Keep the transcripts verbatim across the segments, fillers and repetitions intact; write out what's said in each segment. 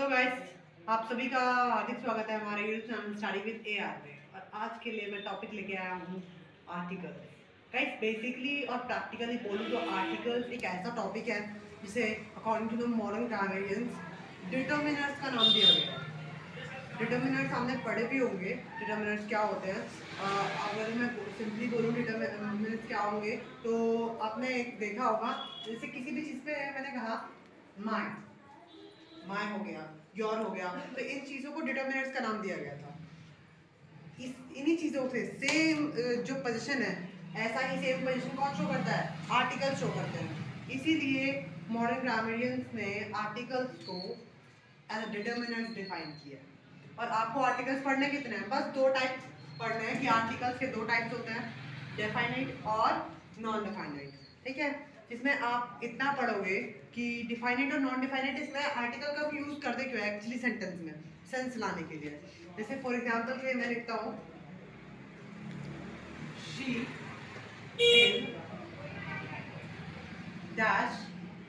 Hello guys, आप सभी का हार्दिक स्वागत है हमारे YouTube channel study with AR पे। और आज के लिए मैं टॉपिक लेके आया हूँ आर्टिकल्स। गाइस बेसिकली और प्रैक्टिकली बोलूँ तो आर्टिकल्स एक ऐसा टॉपिक है जिसे according to the modern grammarians determiners का नाम दिया गया है। डिटर्मिनर्स आपने पढ़े भी होंगे, डिटर्मिनर्स क्या होते हैं। आ, अगर मैं सिंपली बोलूँ डिटर्मिनर्स क्या होंगे तो आपने एक देखा होगा, जैसे किसी भी चीज़ पे मैंने कहा माई माय हो गया, योर हो गया, तो इन चीज़ों को डिटर्मिनर्स का नाम दिया गया था। इस इन्हीं चीज़ों से सेम जो पोजीशन है, ऐसा ही सेम पोजीशन कौन शो करता है? आर्टिकल शो करते हैं। इसीलिए मॉडर्न ग्रामरियंस ने आर्टिकल्स को एज अ डिटर्मिनर्स डिफाइन किया। और आपको आर्टिकल्स पढ़ने कितने हैं? बस दो टाइप पढ़ने हैं कि आर्टिकल्स के दो टाइप्स होते हैं, डेफाइनाइट और नॉन डेफाइनाइट। ठीक है, जिसमें आप इतना पढ़ोगे कि डिफाइनाइट और नॉन डिफाइनाइट इसमें आर्टिकल का भी यूज करते क्यों है एक्चुअली सेंटेंस में सेंस लाने के लिए। जैसे फॉर एग्जांपल के मैं लिखता हूँ शी इज डैश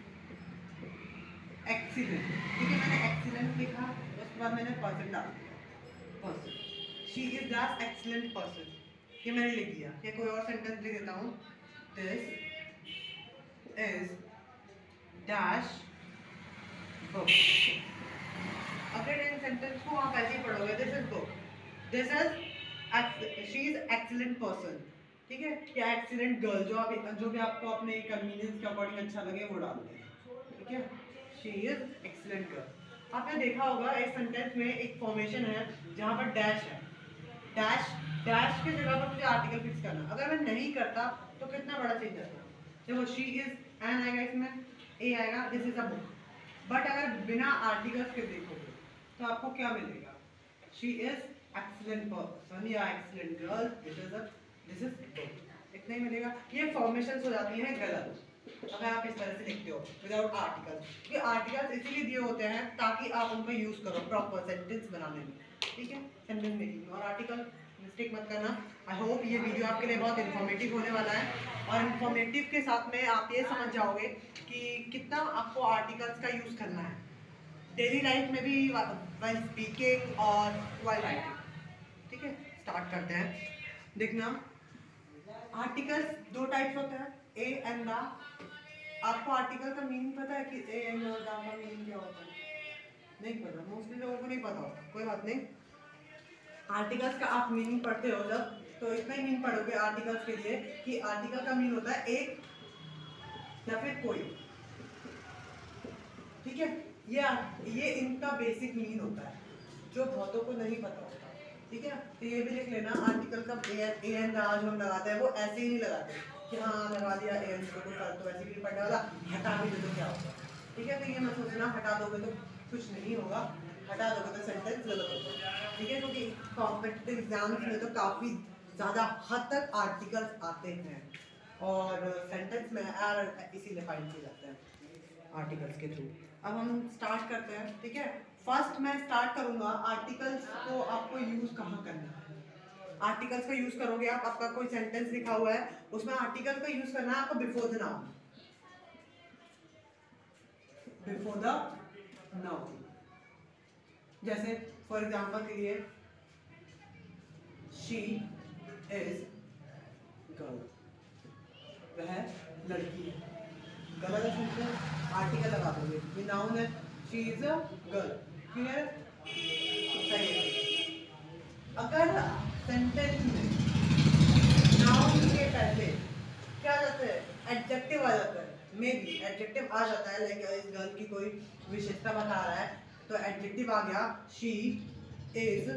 एक्सीलेंट। ठीक है, मैंने एक्सीलेंट लिखा, उसके बाद मैंने पर्सन डाल दिया, person. She is dash excellent person, ये मैंने लिख दिया। या कोई और सेंटेंस लिख देता हूँ, दिस इज डैश बुक। अगर इन सेंटेंस को आप ऐसे ही पढ़ोगे, this is book, this is she is excellent person, ठीक है, या एक्सीलेंट गर्ल, जो आप जो भी आपको अपने कन्वीनियंस के अकॉर्डिंग अच्छा लगे वो डाल दें। ठीक है, शी इज एक्सीलेंट गर्ल। आपने देखा होगा इस सेंटेंस में एक फॉर्मेशन है जहाँ पर डैश है, डैश डैश की जगह पर मुझे आर्टिकल फिक्स करना। अगर मैं नहीं करता तो कितना बड़ा चेंज आता। देखो शी इज एन आएगा, इसमें ए आएगा, this is a book. But अगर बिना आर्टिकल्स के देखोगे तो आपको क्या मिलेगा? शी इज एक्सीलेंट पर्सन या excellent girl, this is a this is book, इतना ही मिलेगा। ये फॉर्मेशंस हो जाती हैं गलत अगर आप इस तरह से लिखते हो विदाउट आर्टिकल्स। ये आर्टिकल्स इसीलिए दिए होते हैं ताकि आप उनका यूज करो प्रॉपर सेंटेंस बनाने में। ठीक है, सेंटेंस मेकिंग और आर्टिकल मिस्टेक मत करना। आई होप ये वीडियो आपके लिए बहुत इन्फॉर्मेटिव होने वाला है, और इन्फॉर्मेटिव के साथ में आप ये समझ जाओगे कि कितना आपको आर्टिकल्स का यूज करना है डेली लाइफ में भी, व्हाइल स्पीकिंग और व्हाइल राइटिंग। ठीक है, स्टार्ट करते हैं। देखना, आर्टिकल्स दो टाइप्स होते हैं, ए एंड द। आपको आर्टिकल का मीनिंग पता है कि ए एंड द का मीनिंग क्या होता है? नहीं पता, मोस्टली लोगों को नहीं पता होता, कोई बात नहीं। आर्टिकल्स का आप मीनिंग पढ़ते हो जब, तो इतना ही मीनिंग पढ़ोगे आर्टिकल्स के लिए कि आर्टिकल का मीनिंग होता है एक या फिर कोई। ठीक है, ये ये इनका बेसिक मीन होता है जो बहुतों को नहीं पता होता। ठीक है, तो ये भी लिख लेना, आर्टिकल का ए एंड आज हम लगाते हैं वो ऐसे ही नहीं लगाते कि हाँ लगा दिया ए एंड को तो ऐसे भी पढ़ने वाला हटा भी दे तो क्या होगा। ठीक है, तो ये मत सोचना हटा दोगे तो कुछ नहीं होगा, हटा दोगे तो सेंटेंस गलत होगा। ठीक है, क्योंकि कॉम्पिटिटिव एग्जाम्स में तो काफ़ी ज़्यादा हद तक आर्टिकल्स आते हैं और सेंटेंस में एरर इसीलिए फाइंड किए जाते हैं आर्टिकल्स के थ्रू। अब हम स्टार्ट करते हैं। ठीक है, फर्स्ट मैं स्टार्ट करूंगा आर्टिकल्स को आपको यूज कहाँ करना है। आर्टिकल्स का यूज करोगे आप, आपका कोई सेंटेंस लिखा हुआ है उसमें आर्टिकल का यूज करना है आपको before the noun, before the noun. जैसे फॉर एग्जांपल के लिए शी इज गर्ल, वह लड़की है। गलत है सेंटेंस, आर्टिकल लगा दोगे, ये नाउन है, she is a girl. Clear? सही है। अगर सेंटेंस में नाउन के पहले क्या आ जाता है? एडजेक्टिव आ जाता है, मे बी एडजेक्टिव आ जाता है, लाइक इस गर्ल की कोई विशेषता बता रहा है तो एडजेक्टिव आ गया, she is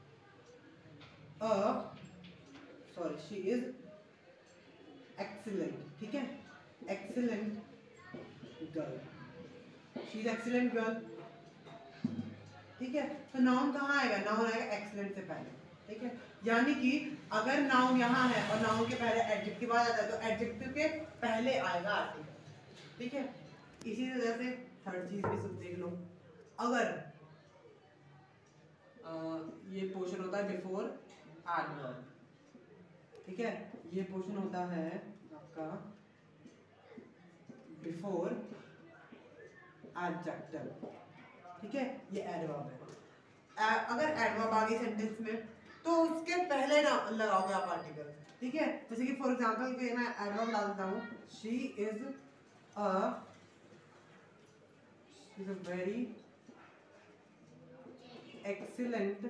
a sorry she is excellent. ठीक है, excellent girl, she is excellent girl. ठीक है, तो नाउन कहाँ आएगा? नाउन आएगा एक्सीलेंट से पहले। ठीक है, यानी कि अगर नाउन यहाँ है और नाउन के पहले एडजेक्टिव आ जाता है तो एडजेक्टिव के पहले आएगा आर्टिकल। ठीक है, इसी तरह से थर्ड चीज भी सब देख लो। अगर आ, ये पोर्शन होता है बिफोर एडवर्ब, ठीक है, ये पोर्शन होता है आपका बिफोर एडजेक्टिव। ठीक है, ये एडवर्ब है। अगर एडवर्ब आ गई सेंटेंस में तो उसके पहले ना लगाओगे आप आर्टिकल, ठीक है। जैसे कि फॉर एग्जांपल के मैं एडवर्ब डालता हूँ, she is a is a very excellent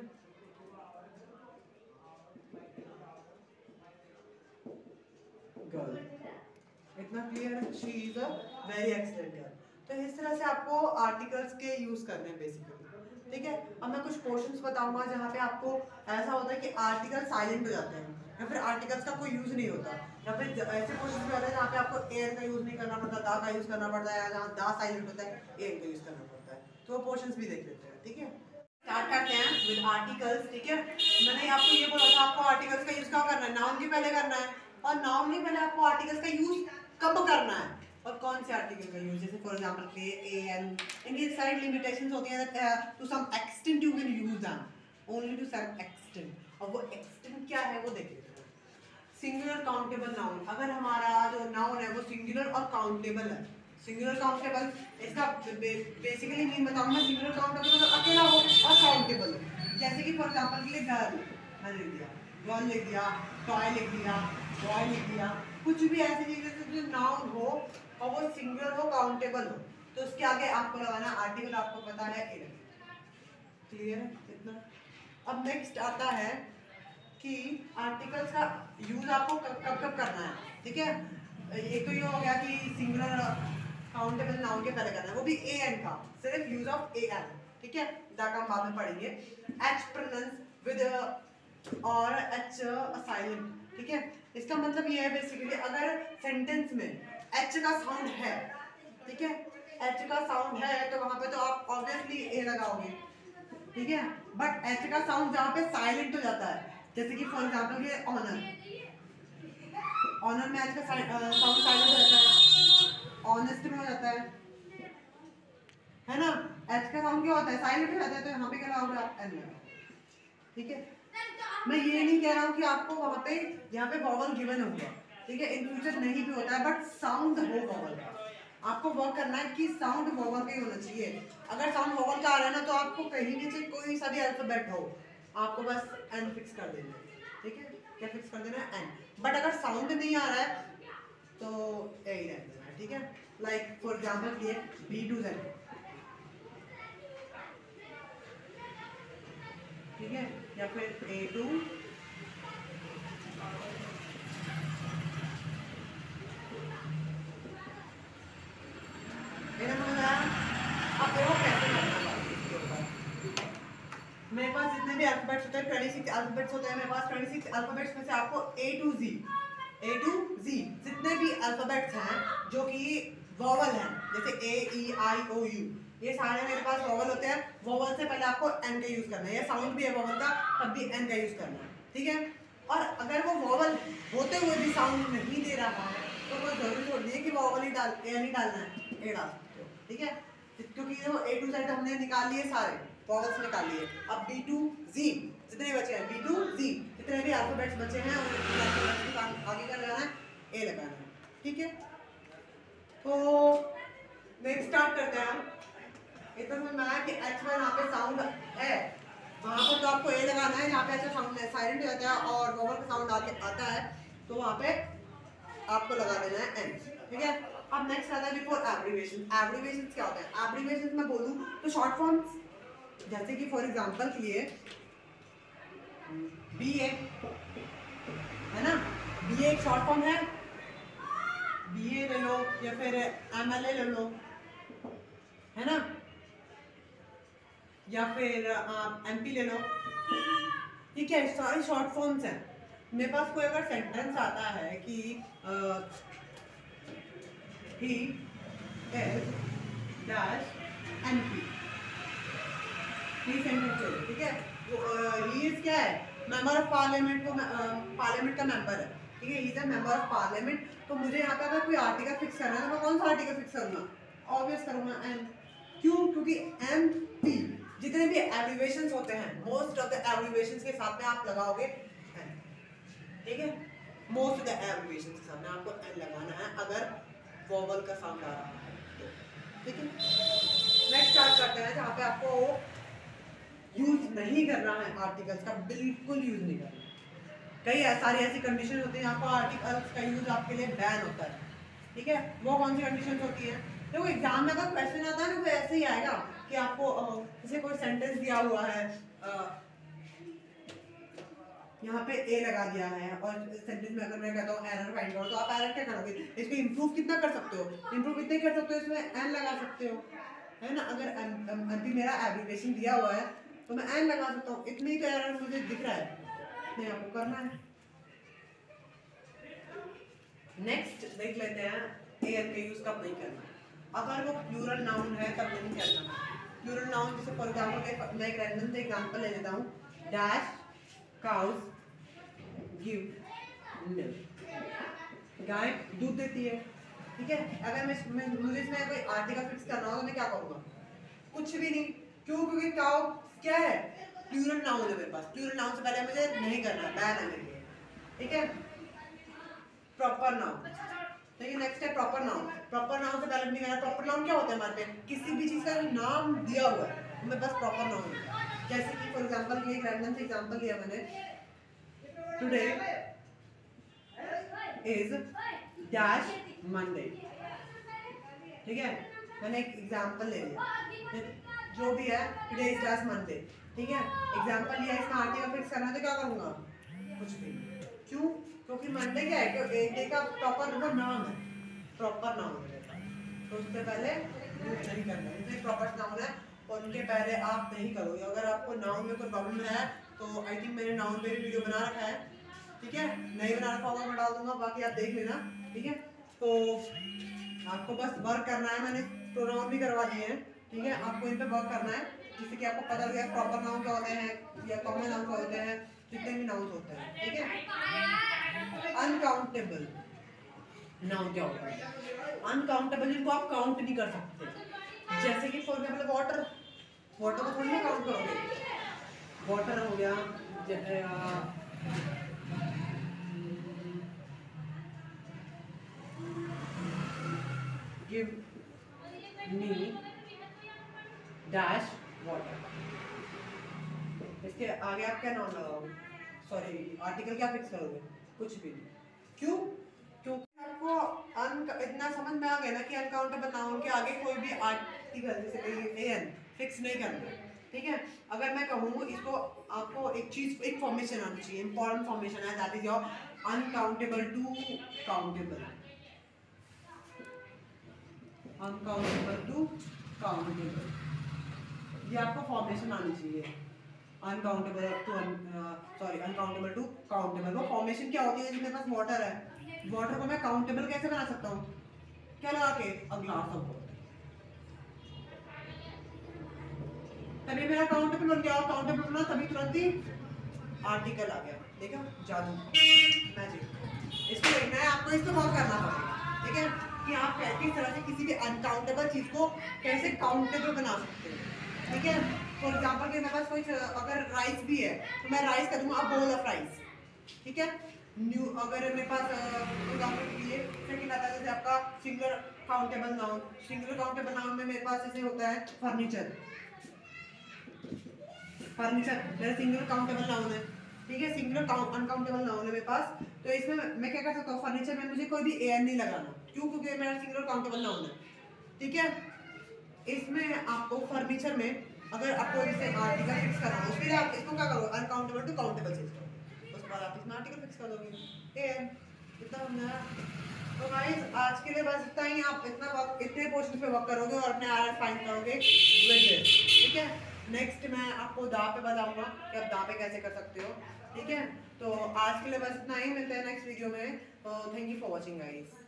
girl. इतना क्लियर है, she is a very excellent girl. तो इस तरह से आपको आर्टिकल्स के यूज करने हैं बेसिकली, ठीक है। अब मैं कुछ क्वेश्चंस बताऊंगा जहाँ पे आपको ऐसा होता है कि आर्टिकल साइलेंट हो जाते हैं या फिर आर्टिकल्स का कोई यूज नहीं होता, या फिर ऐसे क्वेश्चंस भी होते हैं जहाँ पे आपको एयर का यूज नहीं करना पड़ता, दा का यूज करना पड़ता है, जहाँ दा साइलेंट होता है एयर का यूज करना पड़ता है। तो वो क्वेश्चंस भी देख लेते हैं, ठीक है। स्टार्ट करते हैं विद आर्टिकल्स, ठीक है। मैंने आपको ये बोला था आपको आर्टिकल्स का यूज कब करना है, नाउन के पहले करना है, और नाउन के पहले आपको आर्टिकल्स का यूज कब करना है और कौन से आर्टिकल का यूज। जैसे फॉर एग्जांपल के ए एन, इनकी साइड लिमिटेशंस होती हैं that to some extent you can use them only to some extent, और वो एक्सटेंट क्या है वो देख लेते हैं। सिंगुलर काउंटेबल नाउन, अगर हमारा जो नाउन है वो सिंगुलर और काउंटेबल है, सिंगुलर काउंटेबल इसका बेसिकली मीन बताऊंगा। सिंगुलर काउंटेबल मतलब अकेला हो और काउंटेबल हो। जैसे कि फॉर एग्जांपल के लिए गर्ल मैंने लिख दिया, गर्ल लिख दिया, टॉय लिख दिया, बॉय लिख दिया, कुछ भी ऐसी चीजें जो नाउन हो और वो सिंगुलर हो काउंटेबल हो, तो उसके आगे आपको लगाना आर्टिकल, आपको पता है ए। क्लियर है इतना। अब नेक्स्ट आता है कि आर्टिकल्स का यूज आपको कब कब कब करना है, ठीक है। एक तो ये हो गया कि सिंगुलर काउंटेबल नाउन के पहले करना है, वो भी ए एन का, सिर्फ यूज ऑफ ए एन, ठीक है। दैट हम बाद में पढ़ेंगे। एच प्रोनाउंस विद और एच साइलेंट, ठीक है। इसका मतलब ये है बेसिकली अगर सेंटेंस में एच का साउंड है, ठीक है, एच का साउंड है तो वहां पे तो आप ऑब्वियसली ए लगाओगे, ठीक है। बट एच का साउंड जहाँ पे साइलेंट हो जाता है, जैसे कि फॉर एग्जांपल ये ऑनर, ऑनर में एच का साउंड साइलेंट हो जाता है, ऑनेस्ट में हो जाता है है ना। एच का साउंड क्या होता है, साइलेंट हो जाता है, तो यहाँ पे क्या लगाओगे आप एन, ठीक है। मैं ये नहीं कह रहा हूँ कि आपको वहाँ पे यहाँ पे वॉवल गिवन होगा, ठीक है, इन फ्यूचर नहीं भी होता है, बट साउंड हो वॉवल का। आपको वर्क करना है कि साउंड वॉवल का ही होना चाहिए। अगर साउंड वॉवल का आ रहा है ना तो आपको कहीं नीचे कोई सा भी अल्फाबेट हो, आपको बस एन फिक्स कर देना है, ठीक है। क्या फिक्स कर देना है, एन। बट अगर साउंड नहीं आ रहा है तो ए ही रह देना है, ठीक है। लाइक फॉर एग्जाम्पल ये बी टू जेड, ठीक है, या फिर ए टू मेरे पास जितने भी अल्फाबेट्स होते हैं छब्बीस अल्फाबेट्स होते हैं मेरे पास, छब्बीस अल्फाबेट्स में से आपको ए टू जी, ए टू जी जितने भी अल्फाबेट्स हैं जो कि वॉवल हैं, जैसे ए ई आई ओ यू, ये सारे मेरे पास वॉवल होते हैं। वॉवल से पहले आपको एन का यूज करना है, ये साउंड भी है वॉवल का तब भी एन का यूज करना है, ठीक है। और अगर वो वॉवल होते हुए भी साउंड नहीं दे रहा है तो कोई जरूरी थोड़ी है कि वॉवल ही डाल ए नहीं डालना है, ए डाल सकते हो, ठीक है। क्योंकि वो ए टू जेड हमने निकाल लिए, सारे वॉवल्स निकाल लिए। अब बी टू जी जितने बचे हैं, बी टू जी जितने भी अल्फाबेट्स बचे हैं उन्हें आगे क्या लगाना है, ए लगाना है, ठीक है। तो नेक्स्ट स्टार्ट करते हैं हम। इतना समझ में आया कि एच में यहाँ पे साउंड है, वहाँ पर तो आपको ए लगाना है, यहाँ पे ऐसा साउंड साइलेंट हो जाता है और वॉवल का साउंड आके आता है तो वहाँ पे आपको लगा देना है एन, ठीक है। अब नेक्स्ट आता है बिफोर एब्रिविएशन। एब्रिविएशन क्या होता है, एब्रिविएशन में बोलूँ तो शॉर्ट फॉर्म्स, जैसे कि फॉर एग्जांपल के लिए बी ए है ना, बी ए एक शॉर्ट फॉर्म है, बी ए ले लो या फिर एम एल ए ले लो, है ना, या फिर आप एम पी ले लो, ठीक है। सारे शॉर्ट फॉर्म्स हैं। मेरे पास कोई अगर सेंटेंस आता है कि he is dash M P, sentence चलो, ठीक है। ही इज क्या है, मेंबर ऑफ पार्लियामेंट, को पार्लियामेंट का मेंबर है, ठीक है, he is a member of parliament. तो मुझे यहाँ पे अगर कोई आर्टिकल फिक्स करना है तो मैं कौन सा आर्टिकल फिक्स करूँगा, ऑब्वियस करूँगा एन। क्यों, क्योंकि एम पी जितने भी एब्रिविएशंस होते हैं, मोस्ट ऑफ द एब्रिविएशंस के साथ में आप लगाओगे एन, ठीक है। मोस्ट ऑफ द एब्रिविएशंस के साथ में आपको एन लगाना है अगर वॉवल का साउंड आ रहा है, ठीक है। नेक्स्ट स्टार्ट करते हैं जहाँ पे आपको यूज नहीं करना है आर्टिकल्स का, बिल्कुल यूज नहीं करना। कई सारी ऐसी कंडीशन होती है जहाँ पर आर्टिकल्स का यूज आपके लिए बैन होता है, ठीक है। वो कौन सी कंडीशन होती है? तो एग्जाम में अगर क्वेश्चन आता है ना तो ऐसे ही आएगा कि आपको जैसे कोई सेंटेंस दिया हुआ है, यहाँ पे ए लगा दिया है और सेंटेंस में अगर मैं कहता हूँ एरर फाइंड करो, तो आप एरर क्या करोगे? इसको इंप्रूव कितना कर सकते हो? इंप्रूव कितने कर सकते हो? इसमें एन लगा सकते हो, है ना। अगर अभी मेरा एब्रिविएशन दिया हुआ है तो मैं एन लगा सकता हूँ, इतनी ही तो एरर मुझे दिख रहा है, नहीं आपको करना है। नेक्स्ट देख लेते हैं ए एन का यूज कब नहीं करना। अगर वो प्लूरल नाउन है तब नहीं करना। प्लूरल नाउन जैसे फॉर एग्जांपल मैं एक रैंडम से एग्जांपल ले लेता हूँ, डैश काउस गिव मिल्क। गाय दूध देती है, ठीक है। अगर मैं मुझे इसमें कोई आर्टिकल फिक्स करना हो तो मैं क्या करूँगा? कुछ भी नहीं। क्यों? क्योंकि काउ क्या है? प्लूरल नाउन है मेरे पास। प्लूरल नाउन से पहले मुझे नहीं करना, बैन है मेरे लिए, ठीक है। प्रॉपर नाउन, ठीक है। नेक्स्ट है प्रॉपर नाउन। प्रॉपर नाउन से पहले नहीं करना। प्रॉपर नाउन क्या होता है? हमारे पे किसी भी चीज का नाम दिया हुआ है, मेरे पास प्रॉपर नाउन है। जैसे कि फॉर एग्जांपल ये एक रैंडम से एग्जांपल दिया मैंने, टुडे इज डैश मंडे, ठीक है। मैंने एक एग्जांपल ले लिया, जो भी है टुडे इज डैश मंडे, ठीक है। एग्जांपल लिया, इसका आर्टिकल फिक्स करना है तो क्या करूंगा? कुछ भी। क्यों? क्योंकि मंडे क्या है? क्योंकि डे का प्रॉपर वो नाम है, प्रॉपर नाउन है, तो उससे पहले यूज नहीं करना। इसलिए प्रॉपर नाउन है और उनके पहले आप नहीं करोगे। अगर आपको नाउन में कोई प्रॉब्लम है तो आई थिंक मैंने नाउन पे भी वीडियो बना रखा है, ठीक है। नहीं बना रखा होगा मैं डाल दूंगा, बाकी आप देख लेना, ठीक है। तो आपको बस वर्क करना है, मैंने प्रोनाउन भी करवा दिए हैं, ठीक है। आपको इन पे वर्क करना है जिससे कि आपको पता लगे प्रॉपर नाउन क्या होते हैं या कॉमन नाउन क्या होते हैं, जितने भी नाउन होते हैं, ठीक है। अनकाउंटेबल नाउन क्या होता है? अनकाउंटेबल जिनको आप काउंट नहीं कर सकते। जैसे कि फॉर एग्जांपल वाटर, वाटर को थोड़ी ना काउंट करोगे। वाटर हो गया, गिव मी डैश वाटर, इसके आगे आप क्या नाउन लगाओगे? सॉरी आर्टिकल क्या फिक्स करोगे? कुछ भी नहीं। क्यों? क्योंकि आपको अन इतना समझ में आ गया ना कि अनकाउंटेबल नाउन के आगे कोई भी आर्टिकल जैसे ए एन फिक्स नहीं करना, ठीक है। अगर मैं कहूँ इसको, आपको एक चीज एक फॉर्मेशन आनी चाहिए, इंपॉर्टेंट फॉर्मेशन है, that is your uncountable to countable. Uncountable to countable, ये आपको फॉर्मेशन आनी चाहिए। Uncountable to sorry uncountable to countable. वो फॉर्मेशन क्या होती है? जिसके पास वाटर है, वाटर को मैं काउंटेबल कैसे बना सकता हूँ? क्या लगा के? अ ग्लास ऑफ वाटर, तभी मेरा काउंटेबल बन गया। और काउंटेबल बना तभी तुरंत ही आर्टिकल आ गया, देखा? जादू, मैजिक। इसको देखना है आपको, इसको वर्क करना पड़ेगा, ठीक है, कि आप किस तरह से किसी भी अनकाउंटेबल चीज को कैसे काउंटेबल बना सकते हैं, ठीक है। फॉर एग्जांपल कि मेरे पास कोई अगर राइस भी है तो मैं राइस कर दूंगा बोल ऑफ राइस, ठीक है। न्यू अगर मेरे पास एग्जांपल के लिए सेकंड आता है जैसे आपका singular countable noun. Singular countable noun में मेरे पास जैसे होता है फर्नीचर, फर्नीचर मेरा सिंगुलर काउंटेबल नाउन है, ठीक है। सिंगुलर अनकाउंटेबल नाउन है मेरे पास, तो इसमें मैं क्या कर सकता हूँ? फर्नीचर में मुझे कोई भी ए एन नहीं लगाना, क्यों? क्योंकि मेरा सिंगुलर काउंटेबल नाउन है, ठीक है। इसमें आपको फर्नीचर में अगर आपको जैसे आर्टिकल फिक्स करना हो, उसके लिए आप इसको क्या करो? अनकाउंटेबल टू काउंटेबल चेंज करो, उसके बाद आप इसमें आर्टिकल फिक्स कर दोगे, ए एन। इतना हमने। तो गाइस आज के लिए बस इतना ही। आप इतना वर्क, इतने पोर्शन पे वर्क करोगे और अपने आर फाइंड करोगे विद दिस, ठीक है। नेक्स्ट मैं आपको दा पे बताऊंगा कि आप दा पे कैसे कर सकते हो, ठीक है। तो आज के लिए बस इतना ही, मिलते हैं नेक्स्ट वीडियो में। तो thank you for watching guys.